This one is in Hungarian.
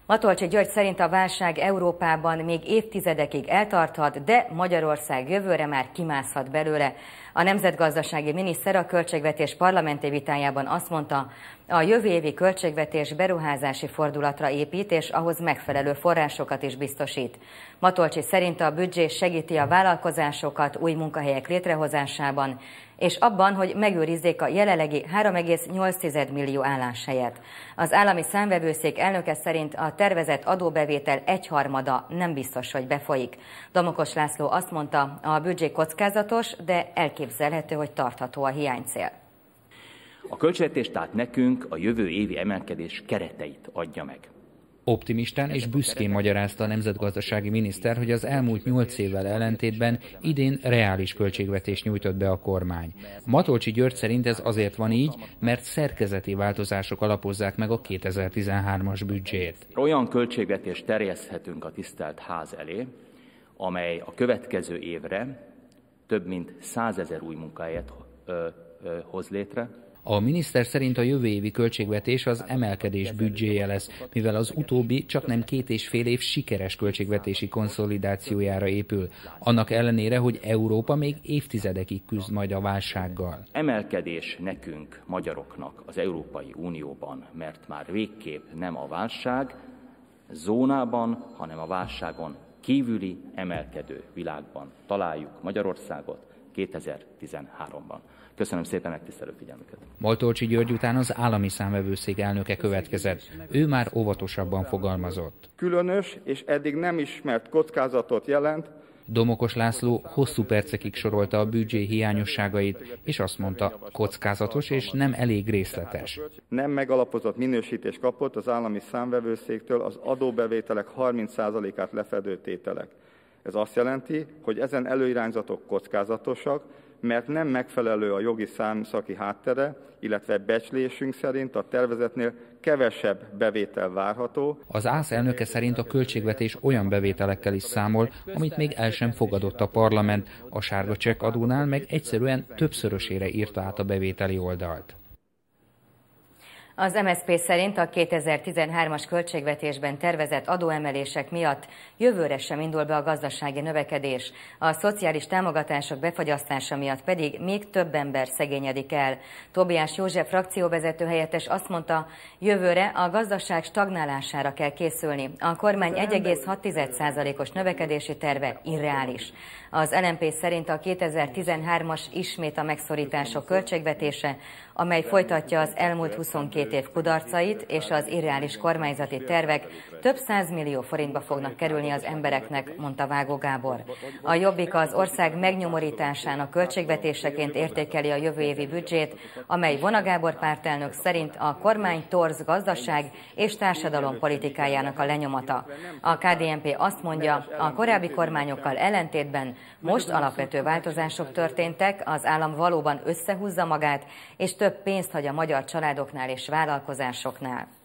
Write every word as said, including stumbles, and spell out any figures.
Matolcsy György szerint a válság Európában még évtizedekig eltarthat, de Magyarország jövőre már kimászhat belőle. A nemzetgazdasági miniszter a költségvetés parlamenti vitájában azt mondta, a jövő évi költségvetés beruházási fordulatra épít, és ahhoz megfelelő forrásokat is biztosít. Matolcsy szerint a büdzsé segíti a vállalkozásokat új munkahelyek létrehozásában, és abban, hogy megőrizzék a jelenlegi három egész nyolc millió álláshelyet. Az állami számvevőszék elnöke szerint a tervezett adóbevétel egyharmada nem biztos, hogy befolyik. Domokos László azt mondta, a büdzsé kockázatos, de elképzelhető, hogy tartható a hiánycél. A költségvetés tehát nekünk a jövő évi emelkedés kereteit adja meg. Optimistán és büszkén magyarázta a nemzetgazdasági miniszter, hogy az elmúlt nyolc évvel ellentétben idén reális költségvetést nyújtott be a kormány. Matolcsy György szerint ez azért van így, mert szerkezeti változások alapozzák meg a kétezer-tizenhármas büdzsét. Olyan költségvetést terjeszthetünk a tisztelt ház elé, amely a következő évre több mint százezer új munkahelyet ö, ö, hoz létre. A miniszter szerint a jövő évi költségvetés az emelkedés büdzséje lesz, mivel az utóbbi csaknem két és fél év sikeres költségvetési konszolidációjára épül, annak ellenére, hogy Európa még évtizedekig küzd majd a válsággal. Emelkedés nekünk, magyaroknak az Európai Unióban, mert már végképp nem a válság zónában, hanem a válságon kívüli emelkedő világban találjuk Magyarországot kétezer-tizenháromban. Köszönöm szépen megtisztelő figyelmüket. Matolcsy György után az állami számvevőszék elnöke következett. Ő már óvatosabban fogalmazott. Különös és eddig nem ismert kockázatot jelent. Domokos László hosszú percekig sorolta a büdzsé hiányosságait, és azt mondta, kockázatos és nem elég részletes. Nem megalapozott minősítést kapott az állami számvevőszéktől az adóbevételek harminc százalékát lefedő tételek. Ez azt jelenti, hogy ezen előirányzatok kockázatosak, mert nem megfelelő a jogi számszaki háttere, illetve becslésünk szerint a tervezetnél kevesebb bevétel várható. Az ÁSZ elnöke szerint a költségvetés olyan bevételekkel is számol, amit még el sem fogadott a parlament, a sárga csekk adónál meg egyszerűen többszörösére írta át a bevételi oldalt. Az em es zé pé szerint a kétezer-tizenhármas költségvetésben tervezett adóemelések miatt jövőre sem indul be a gazdasági növekedés. A szociális támogatások befagyasztása miatt pedig még több ember szegényedik el. Tóbiás József frakcióvezető helyettes azt mondta, jövőre a gazdaság stagnálására kell készülni. A kormány egy egész hat százalékos növekedési terve irreális. Az el em pé szerint a kétezer-tizenhármas ismét a megszorítások költségvetése, amely folytatja az elmúlt huszonkét év kudarcait, és az irreális kormányzati tervek több százmillió forintba fognak kerülni az embereknek, mondta Vágó Gábor. A Jobbik az ország megnyomorításának költségvetéseként értékeli a jövő évi büdzsét, amely Vona Gábor pártelnök szerint a kormány torz gazdaság és társadalom politikájának a lenyomata. A ká dé en pé azt mondja, a korábbi kormányokkal ellentétben most alapvető változások történtek, az állam valóban összehúzza magát, és több pénzt hagy a magyar családoknál és vállalkozásoknál.